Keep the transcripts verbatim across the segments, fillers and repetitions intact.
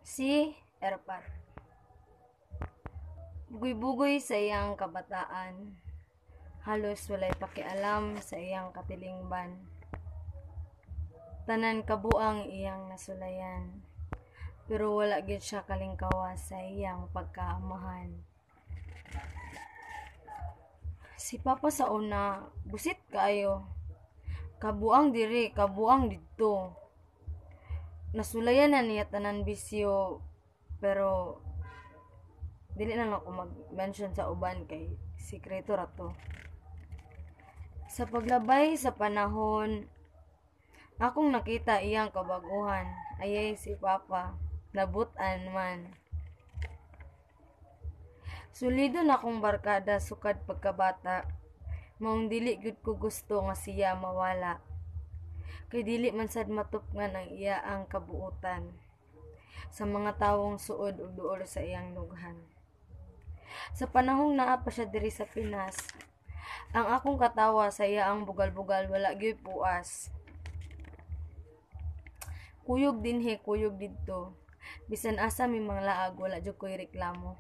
Si Erpat. Bugoy-bugoy sa iyang kabataan. Halos walay pakialam sa iyang katilingban. Tanan kabuang iyang nasulayan. Pero wala gid siya kalingkawas sa iyang pagkaamahan. Si Papa sa una, busit kaayo. Kabuang diri, kabuang didto. Nasulayan na niya tanan bisyo, pero dili na ako mag-mention sa uban kay sikreto ra to. Sa paglabay sa panahon, akong nakita iyang kabaguhan. Ayay si Papa, nabutan man. Sulido na akong barkada sukad pagkabata. Maong dili gud ko gusto nga siya mawala. Kay dili man sad matupngan ang iya ang kabuutan sa mga tawong suod ug duol sa iyang lughan. Sa panahong naa pa siya diri sa Pinas, ang akong katawa sa iya ang bugal-bugal wala gyud puas. Kuyog dinhi, kuyog didto. Bisan asa may mga laag wala jud ko'y reklamo.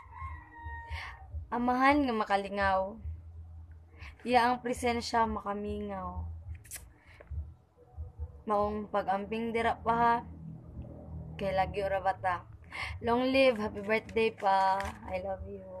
Amahan nga makalingaw. Iya ang presensya makamingaw. Maong pag-amping dira pa ha. Kay lagi ora bata. Long live, happy birthday pa. I love you.